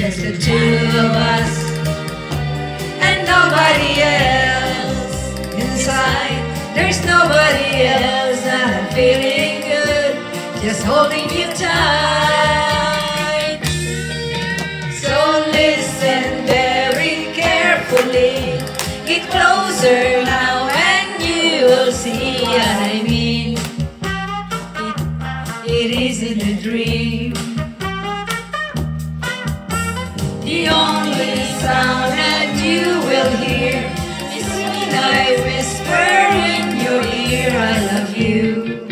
just the two of us and nobody else inside. There's nobody else, and I'm feeling good, just holding you tight. So listen very carefully, get closer now and you will see what I mean. It isn't a dream. The only sound that you will hear is when I whisper in your ear, I love you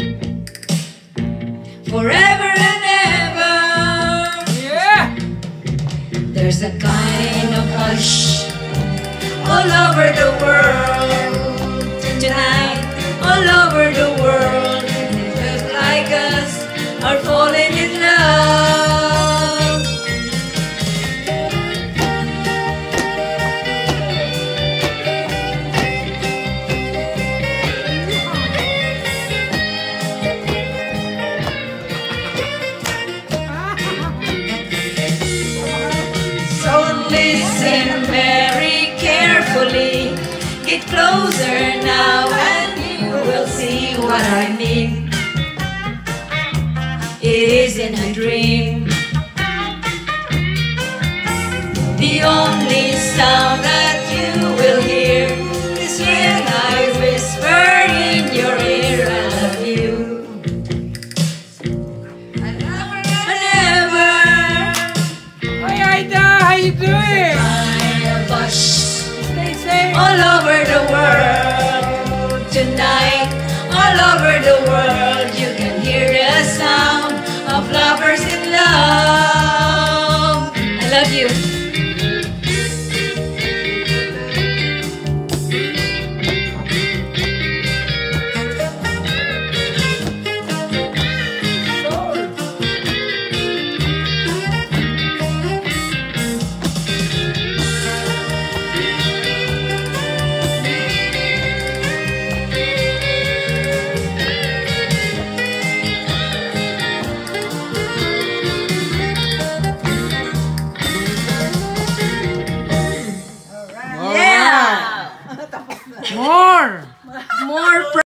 forever and ever. Yeah. There's a kind of hush all over the world tonight, all over the world. Just like us are falling in love. So listen very carefully, get closer now and you will see what I mean. It isn't a dream. The only sound that you will hear is when I whisper in your ear, I love you forever. Hi Ida, how you doing? Kind of hush Stay safe. all over the world tonight, all over the world. You can hear the sound of lovers in love. I love you.